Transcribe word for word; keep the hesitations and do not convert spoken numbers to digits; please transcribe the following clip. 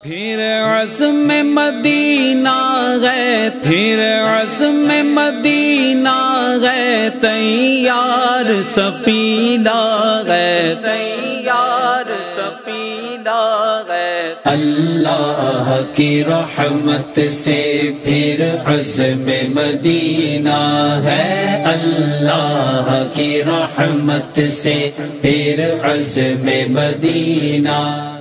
फिर अज़्म मदीना गए, फिर अज़्म मदीना गए, तैयार सफीना गए, तैयार सफीना गए। अल्लाह की रहमत से फिर अज़्म मदीना है, अल्लाह की रहमत से फिर अज़्म मदीना।